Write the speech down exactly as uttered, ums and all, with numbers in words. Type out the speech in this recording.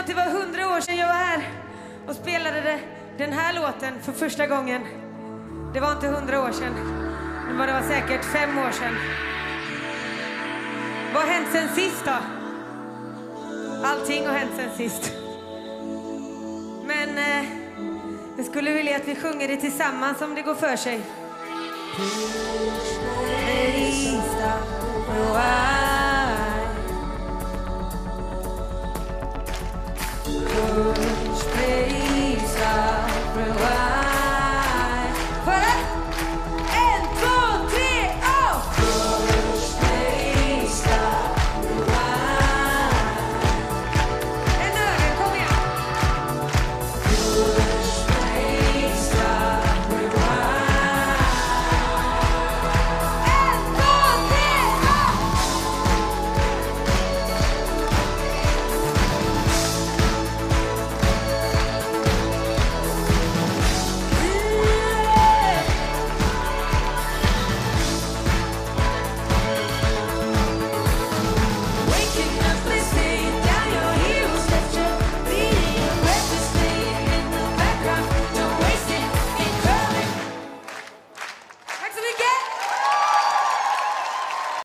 att det var hundra år sedan jag var här och spelade det, den här låten för första gången. Det var inte hundra år sedan, men det var säkert fem år sedan. Vad har hänt sen sist då? Allting har hänt sen sist. Men eh, jag skulle vilja att vi sjunger det tillsammans om det går för sig. Push